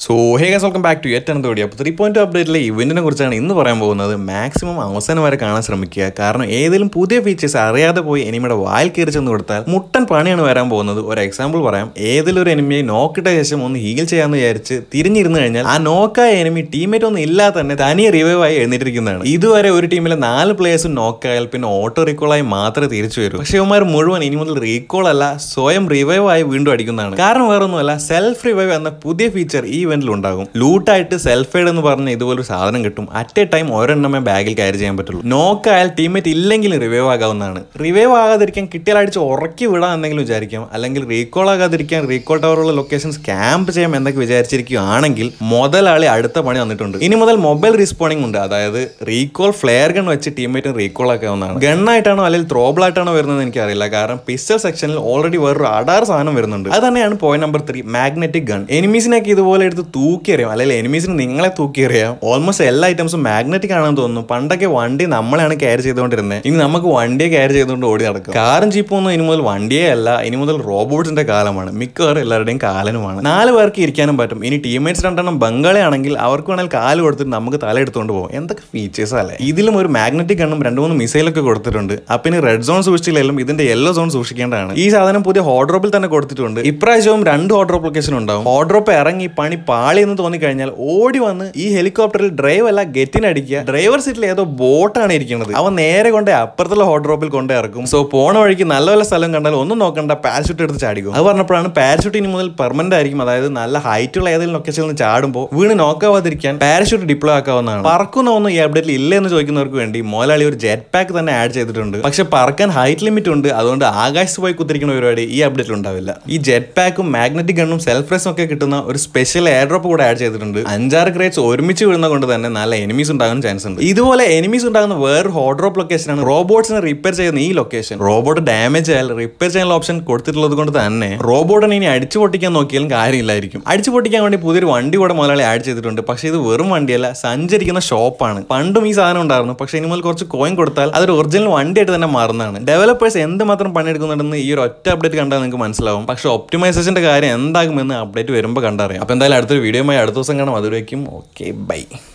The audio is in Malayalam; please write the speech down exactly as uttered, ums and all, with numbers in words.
So hey guys welcome back to yet another video. അപ്പോൾ ത്രീ പോയിന്റ് അപ്ഡേറ്റിലെ ഇവന്റിനെ കുറിച്ചാണ് ഇന്ന് പറയാൻ പോകുന്നത്. മാക്സിമം അവസാനം വരെ കാണാൻ ശ്രമിക്കുക. കാരണം ഏതെങ്കിലും പുതിയ ഫീച്ചേഴ്സ് അറിയാതെ പോയി എനിമിയുടെ വായിൽ കയറി ചെന്ന് കൊടുത്താൽ മുട്ടൻ പണിയാണ് വരാൻ പോകുന്നത്. ഒരു എക്സാമ്പിൾ പറയാം. ഏതെങ്കിലും ഒരു എനിമിയെ നോക്കിട്ട ശേഷം ഒന്ന് ഹീൽ ചെയ്യാമെന്ന് വിചാരിച്ച് തിരിഞ്ഞിരുന്നു കഴിഞ്ഞാൽ ആ നോക്കായ എനിമി ടീമേറ്റ് ഒന്നും ഇല്ലാതെ തന്നെ തനിയെ റിവൈവ് ആയി എഴുന്നേറ്റിരിക്കുന്നതാണ്. ഇതുവരെ ഒരു ടീമിലെ നാല് പ്ലേയേഴ്സും നോക്കായാൽ പിന്നെ ഓട്ടോ റീകോളായി മാത്രമേ തിരിച്ചു വരൂ. പക്ഷേ ഇവന്മാർ മുഴുവൻ ഇനി മുതൽ റീകോൾ അല്ല, സ്വയം റിവൈവ് ആയി വീണ്ടും അടിക്കുന്നതാണ്. കാരണം വേറൊന്നുമല്ല, സെൽഫ് റിവൈവ് എന്ന പുതിയ ഫീച്ചർ ഈ ഇവന്റിൽ ഉണ്ടാകും. ലൂട്ടായിട്ട് സെൽഫേഡ് എന്ന് പറഞ്ഞ ഇതുപോലൊരു സാധനം കിട്ടും. അറ്റ് എ ടൈം ഒരെണ്ണമേ ബാഗിൽ ക്യാരി ചെയ്യാൻ പറ്റുള്ളൂ. നോക്കായാൽ ടീമേറ്റ് ഇല്ലെങ്കിൽ റിവൈവ് ആകാവുന്നതാണ്. റിവൈവ് ആകാതിരിക്കാൻ കിട്ടിയാൽ അടിച്ച് ഉറക്കി വിടാം എന്തെങ്കിലും വിചാരിക്കാം. അല്ലെങ്കിൽ റീകോൾ ആകാതിരിക്കാൻ റീകോൾ ടവറുള്ള ലൊക്കേഷൻസ് ക്യാമ്പ് ചെയ്യാം എന്നൊക്കെ വിചാരിച്ചിരിക്കുകയാണെങ്കിൽ മുതലാളി അടുത്ത പണി വന്നിട്ടുണ്ട്. ഇനി മുതൽ മൊബൈൽ റീസ്പോണിംഗ് ഉണ്ട്. അതായത് റീകോൾ ഫ്ലെയർ ഗൺ വെച്ച് ടീമേറ്റിന് റീകോൾ ആക്കാവുന്നതാണ്. ഗണ്ണായിട്ടാണോ അല്ലെങ്കിൽ ത്രോബിളായിട്ടാണോ വരുന്നത് എനിക്കറിയില്ല. കാരണം പിസ്റ്റൽ സെക്ഷനിൽ ഓൾറെഡി വേറൊരു അടാർ സാധനം വരുന്നുണ്ട്. അത് തന്നെയാണ് point number three, magnetic gun. എനിമീസിനൊക്കെ ഇതുപോലെ എടുത്ത് തൂക്കി അറിയാം, അല്ലെങ്കിൽ എനിമീസിന് നിങ്ങളെ തൂക്കി അറിയാം. ഓൾമോസ്റ്റ് എല്ലാ ഐറ്റംസും മാഗ്നറ്റിക് ആണെന്ന് തോന്നുന്നു. പണ്ടൊക്കെ വണ്ടി നമ്മളെയാണ് ക്യാരി ചെയ്തുകൊണ്ടിരുന്നത്. ഇനി നമുക്ക് വണ്ടിയെ ക്യാരി ചെയ്തുകൊണ്ട് ഓടി നടക്കും. കാറും ജീപ്പും ഒന്നും ഇനി മുതൽ വണ്ടിയേ അല്ല, ഇനി മുതൽ റോബോട്ട്സിന്റെ കാലമാണ്. മിക്കവാറും എല്ലാവരുടെയും കാലനുമാണ്. നാല് പേർക്ക് ഇരിക്കാനും പറ്റും. ഇനി ടീമേറ്റ്സ് രണ്ടെണ്ണം ബംഗാളി ആണെങ്കിൽ അവർക്ക് വേണമെങ്കിൽ കാല് കൊടുത്തിട്ട് നമുക്ക് തല എടുത്തുകൊണ്ട് പോകും. എന്തൊക്കെ ഫീച്ചേഴ്സ് അല്ലേ. ഇതിലും ഒരു മാഗ്നറ്റിക് ഗണ്ണും രണ്ട് മൂന്ന് മിസൈലൊക്കെ കൊടുത്തിട്ടുണ്ട്. അപ്പൊ ഇനി റെഡ് സോൺ സൂക്ഷിച്ചില്ലെങ്കിലും ഇതിന്റെ യെല്ലോ സോൺ സൂക്ഷിക്കേണ്ടതാണ്. ഈ സാധനം പുതിയ ഹോട്ട്ഡ്രോപ്പിൽ തന്നെ കൊടുത്തിട്ടുണ്ട്. ഇപ്രാവശ്യവും രണ്ട് ഹോട്ട്ഡ്രോപ്പ് ലൊക്കേഷൻ ഉണ്ടാവും. ഹോട്ട്ഡ്രോപ്പ് ഇറങ്ങി പണി പാളി എന്ന് തോന്നി കഴിഞ്ഞാൽ ഓടി വന്ന് ഈ ഹെലികോപ്റ്ററിൽ ഡ്രൈവ് അല്ല ഗെറ്റിനടിക്കുക. ഡ്രൈവർ സീറ്റിൽ ഏതോ ബോട്ടാണ് ഇരിക്കുന്നത്. അവൻ നേരെ കൊണ്ട് അപ്പുറത്തുള്ള ഹോട്ട് ഡ്രോപ്പിൽ കൊണ്ടേ ഇറക്കും. സോ പോണ വഴിക്ക് നല്ല നല്ല സ്ഥലം കണ്ടാൽ ഒന്നും നോക്കണ്ട, പാരഷൂട്ട് എടുത്ത് ചാടിക്കും. അത് പറഞ്ഞപ്പോഴാണ് പാരഷൂട്ട് ഇനി മുതൽ പെർമനന്റ് ആയിരിക്കും. അതായത് നല്ല ഹൈറ്റുള്ള ഏതെങ്കിലും ലൊക്കേഷനിൽ നിന്ന് ചാടുമ്പോൾ വീണ് നോക്കാവാതിരിക്കാൻ പാരഷൂട്ട് ഡിപ്ലോയ് ആക്കാവുന്നതാണ്. പറക്കുന്ന ഒന്നും ഈ അപ്ഡേറ്റിൽ ഇല്ല എന്ന് ചോദിക്കുന്നവർക്ക് വേണ്ടി മോലാളി ഒരു ജെറ്റ് പാക്ക് തന്നെ ആഡ് ചെയ്തിട്ടുണ്ട്. പക്ഷെ പറക്കാൻ ഹൈറ്റ് ലിമിറ്റ് ഉണ്ട്. അതുകൊണ്ട് ആകാശത്ത് പോയി കുത്തിരിക്കുന്ന പരിപാടി ഈ അപ്ഡേറ്റിൽ ഉണ്ടാവില്ല. ഈ ജെറ്റ് പാക്കും മാഗ്നറ്റിക് ഗണ്ണും സെൽഫ് റേസും ഒക്കെ കിട്ടുന്ന ഒരു സ്പെഷ്യൽ എയർ ഡ്രോപ്പ് കൂടെ ആഡ് ചെയ്തിട്ടുണ്ട്. അഞ്ചാറ് ക്രേറ്റ്സ് ഒരുമിച്ച് വീഴുന്ന കൊണ്ട് തന്നെ നല്ല എനിമീസ് ഉണ്ടാകാൻ ചാൻസ് ഉണ്ട്. ഇതുപോലെ എനിമീസ് ഉണ്ടാകുന്ന വേറെ ഹോട്ട് ഡ്രോപ്പ് ലൊക്കേഷനാണ് റോബോട്ട്സിനെ റിപ്പയർ ചെയ്യുന്ന ഈ ലൊക്കേഷൻ. റോബോട്ട് ഡാമേജ് ആയാൽ റിപ്പയർ ചെയ്യാനുള്ള ഓപ്ഷൻ കൊടുത്തിട്ടുള്ളത് കൊണ്ട് തന്നെ റോബോട്ടിനെ ഇനി അടിച്ചു പൊട്ടിക്കാൻ നോക്കിയാലും കാര്യമില്ലായിരിക്കും. അടിച്ചു പൊട്ടിക്കാൻ വേണ്ടി പുതിയൊരു വണ്ടി കൂടെ മുതലാളി ആഡ് ചെയ്തിട്ടുണ്ട്. പക്ഷേ ഇത് വെറും വണ്ടിയല്ല, സഞ്ചരിക്കുന്ന ഷോപ്പാണ്. പണ്ടും ഈ സാധനം ഉണ്ടായിരുന്നു. പക്ഷേ ഇനി മുതൽ കുറച്ച് കോയിൻ കൊടുത്താൽ അതൊരു ഒറിജിനൽ വണ്ടിയായിട്ട് തന്നെ മാറുന്നതാണ്. ഡെവലപ്പേഴ്സ് എന്തുമാത്രം പണിയെടുക്കുന്നുണ്ടെന്ന് ഈ ഒരു ഒറ്റ അപ്ഡേറ്റ് കണ്ടാൽ നിങ്ങൾക്ക് മനസ്സിലാവും. പക്ഷേ ഒപ്റ്റിമൈസേഷന്റെ കാര്യം എന്താകുമെന്ന് അപ്ഡേറ്റ് വരുമ്പോൾ കണ്ടറിയാം. അപ്പോൾ എന്തായാലും അടുത്തൊരു വീഡിയോയുമായി അടുത്ത ദിവസം കാണാം. അതുവരേക്കും ഓക്കെ, ബൈ.